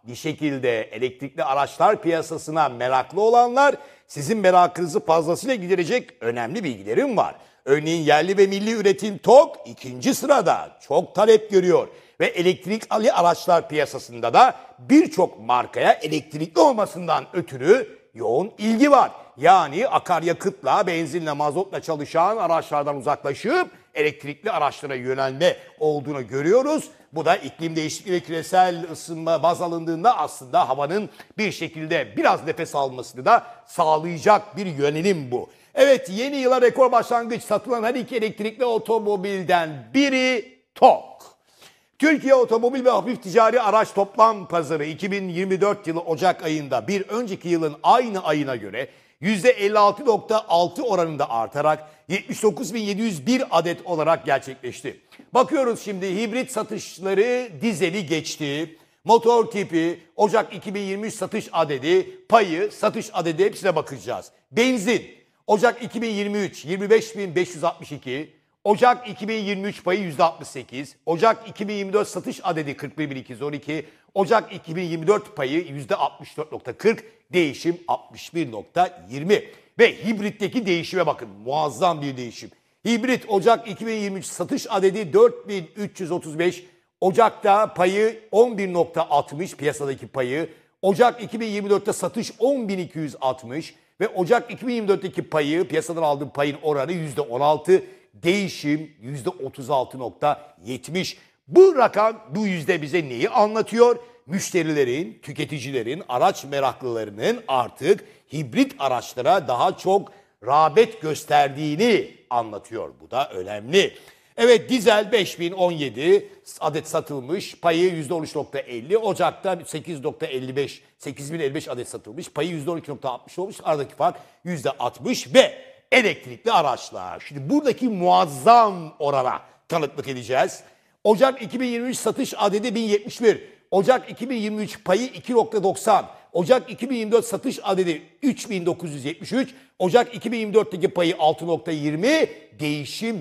bir şekilde elektrikli araçlar piyasasına meraklı olanlar, sizin merakınızı fazlasıyla giderecek önemli bilgilerim var. Örneğin yerli ve milli üretim TOG ikinci sırada, çok talep görüyor. Ve elektrikli araçlar piyasasında da birçok markaya elektrikli olmasından ötürü yoğun ilgi var. Yani akaryakıtla, benzinle, mazotla çalışan araçlardan uzaklaşıp elektrikli araçlara yönelme olduğunu görüyoruz. Bu da iklim değişikliği ve küresel ısınma baz alındığında aslında havanın bir şekilde biraz nefes almasını da sağlayacak bir yönelim bu. Evet, yeni yıla rekor başlangıç, satılan her iki elektrikli otomobilden biri TOG. Türkiye Otomobil ve Hafif Ticari Araç Toplam Pazarı 2024 yılı Ocak ayında bir önceki yılın aynı ayına göre %56.6 oranında artarak 79.701 adet olarak gerçekleşti. Bakıyoruz şimdi, hibrit satışları dizeli geçti. Motor tipi, Ocak 2023 satış adedi, payı, satış adedi, hepsine bakacağız. Benzin, Ocak 2023 25.562, Ocak 2023 payı %68, Ocak 2024 satış adedi 41.212, Ocak 2024 payı %64.40, değişim 61.20. Ve hibritteki değişime bakın, muazzam bir değişim. Hibrit Ocak 2023 satış adedi 4335, Ocak'ta payı 11.60, piyasadaki payı. Ocak 2024'te satış 10.260 ve Ocak 2024'teki payı, piyasadan aldığım payın oranı %16, değişim %36.70. Bu rakam, bu yüzde bize neyi anlatıyor? Müşterilerin, tüketicilerin, araç meraklılarının artık hibrit araçlara daha çok rağbet gösterdiğini anlatıyor. Bu da önemli. Evet, dizel 5017 adet satılmış, payı %13.50. Ocak'ta 8.55, 8055 adet satılmış, payı %12.60 olmuş. Aradaki fark %60 ve elektrikli araçlar. Şimdi buradaki muazzam orana tanıklık edeceğiz. Ocak 2023 satış adedi 1071. Ocak 2023 payı 2.90. Ocak 2024 satış adedi 3973. Ocak 2024'teki payı 6.20. Değişim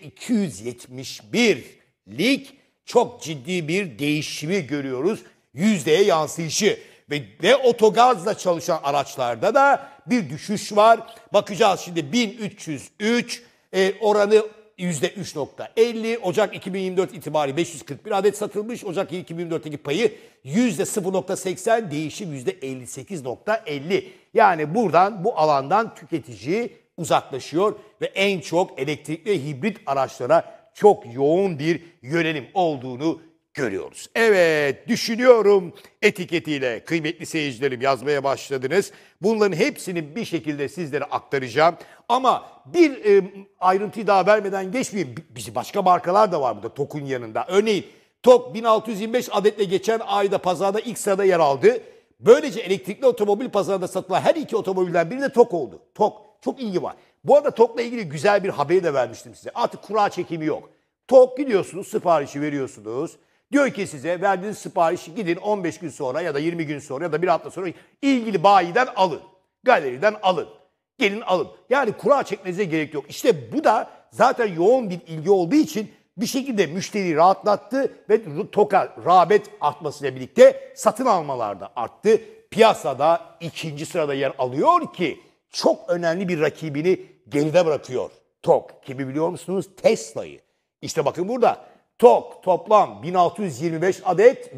%271'lik çok ciddi bir değişimi görüyoruz. Yüzdeye yansıyışı. Ve otogazla çalışan araçlarda da bir düşüş var. Bakacağız şimdi, 1303 oranı %3.50. Ocak 2024 itibariyle 541 adet satılmış. Ocak 2024'teki payı %0.80, değişim %58.50. Yani buradan, bu alandan tüketici uzaklaşıyor ve en çok elektrikli ve hibrit araçlara çok yoğun bir yönelim olduğunu görüyoruz. Evet, düşünüyorum etiketiyle kıymetli seyircilerim yazmaya başladınız. Bunların hepsini bir şekilde sizlere aktaracağım. Ama bir ayrıntıyı daha vermeden geçmeyeyim. Bizi başka markalar da var burada TOG'un yanında. Örneğin TOG 1625 adetle geçen ayda pazarda ilk sırada yer aldı. Böylece elektrikli otomobil pazarında satılan her iki otomobilden biri de TOG oldu. TOG, çok ilgi var. Bu arada TOG'la ilgili güzel bir haberi de vermiştim size. Artık kura çekimi yok. TOG, gidiyorsunuz, siparişi veriyorsunuz. Diyor ki size, verdiğiniz siparişi gidin 15 gün sonra ya da 20 gün sonra ya da bir hafta sonra ilgili bayiden alın. Galeriden alın. Gelin alın. Yani kura çekmenize gerek yok. İşte bu da zaten yoğun bir ilgi olduğu için bir şekilde müşteriyi rahatlattı ve TOG'a rağbet artmasıyla birlikte satın almalar da arttı. Piyasada ikinci sırada yer alıyor ki çok önemli bir rakibini geride bırakıyor TOG. Kimi biliyor musunuz? Tesla'yı. İşte bakın burada. TOG toplam 1625 adet,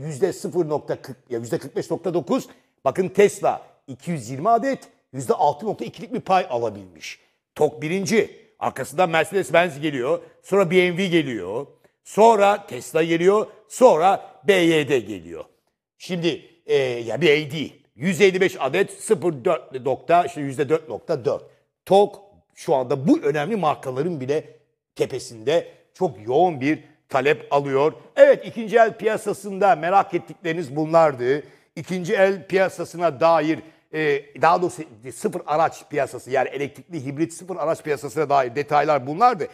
%45.9. Bakın Tesla 220 adet, %6.2'lik bir pay alabilmiş. TOG birinci. Arkasından Mercedes-Benz geliyor. Sonra BMW geliyor. Sonra Tesla geliyor. Sonra BYD geliyor. Şimdi ya BYD 155 adet, %4.4. TOG şu anda bu önemli markaların bile tepesinde, çok yoğun bir talep alıyor. Evet, ikinci el piyasasında merak ettikleriniz bunlardı. İkinci el piyasasına dair, daha doğrusu sıfır araç piyasası, yani elektrikli hibrit sıfır araç piyasasına dair detaylar bunlardı.